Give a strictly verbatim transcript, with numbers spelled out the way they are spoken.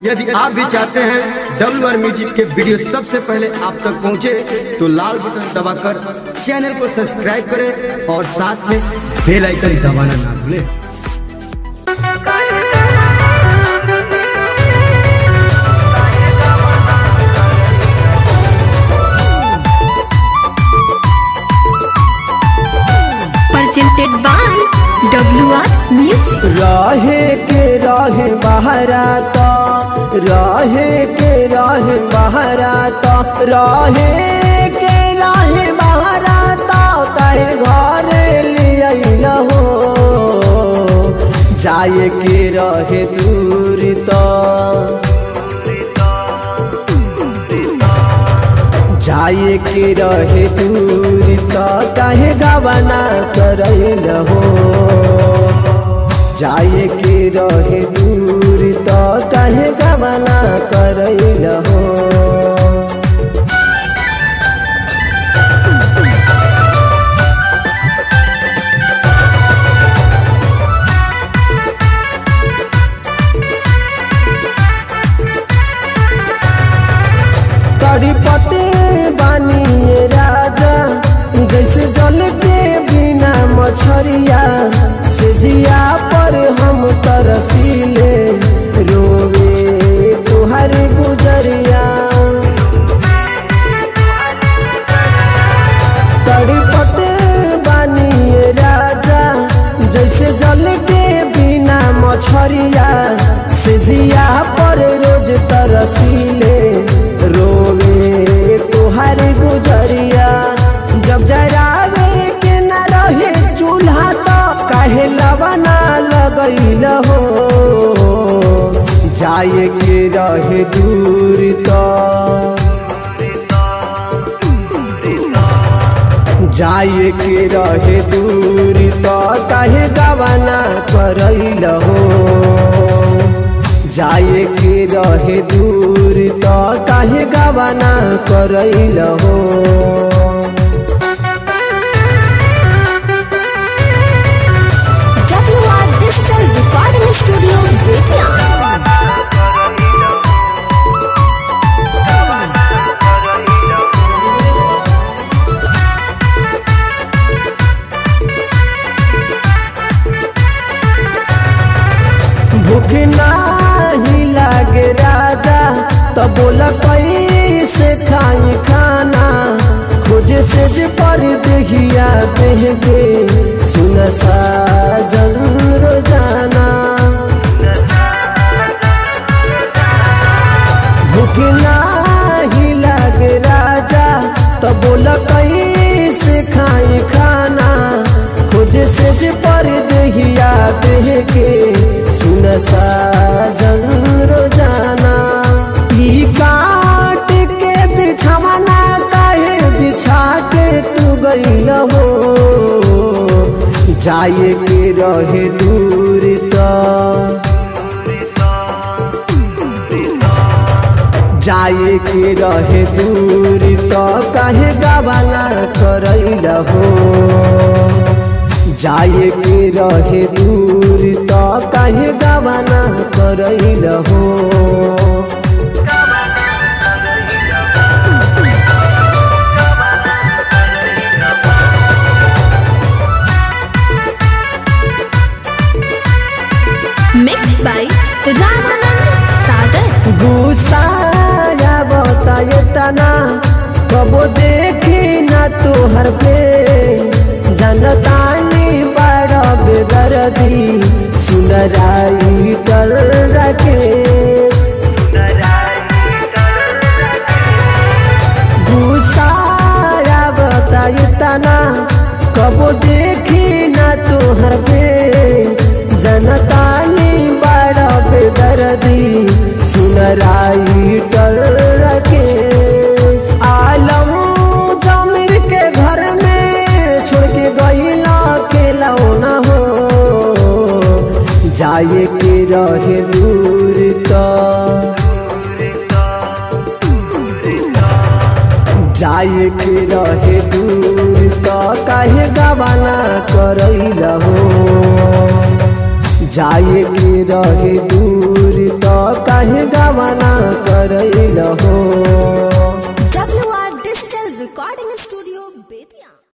यदि आप भी चाहते हैं डब्ल्यू आर म्यूजिक के वीडियो सबसे पहले आप तक पहुंचे तो लाल बटन दबाकर चैनल को सब्सक्राइब करें और साथ में बेल आइकन दबाना ना भूलें। presented by W R music. राहे के राहे बहराता राहे के राहे बहराता राहे के राहे बहराता कहे घर लिया हो जाए के रहे दूर तो जाए के रहे दूर तो कहे गवाना करैल हो जाए के रहे दूर तो कहे गवाना करैल हो। तड़पते बानी राजा जैसे जल के बिना मछरिया से जिया पर हम तरसीले रोवे तुहर गुजरिया। तड़पते बानी राजा जैसे जल के बिना मछरिया से जिया पर रोज तरसीले रोवे तुहार गुजरिया। जब जरावे के न रहे चूल्हा तो काहे लवना लगैल हो जाए के रहे दूर तो जाए के रहे दूर तो काहे गवाना करैल हो जाए के रहे दूर तो काहे गवाना करैल हो। W R digital recording studio Bettiah. भूख नाही लागे राजा तो बोला कैसे खाई खाना खोजे से जे पर देखिया देह के सुन साजन रोजाना। भूख नाही लागे राजा तो बोला कैसे खाई खाना खोजे से जे पर देखिया देह के सुन साजन रोजाना। ई काट के बिछावना काहे बिछा के तू गइल हो जाए के रहे दूर तो जाए के रहे दूर तो काहे गवाना करैल हो जाए के रहे दूर तो काहे गवाना करैल हो। Mix by Ramanand Sagar. गुस्साया बताए तना कबो देखी ना तोहर पे जनतानी बड़ा बेदर्दी सुनराई कर रखे। गुस्साया बताई तना कबो देखी ना तोहर पे जनतानी बड़ा बेदर्दी सुनराई कर रखे। आलम जमीर के घर में छोड़ के गईला खेलौना हो जाए के रहे दूर तो जाए के रहे दूर तो काहे गवाना करैल हो जाए के रहे दूर तो काहे गवाना करैल हो। W R digital recording studio Bettiah.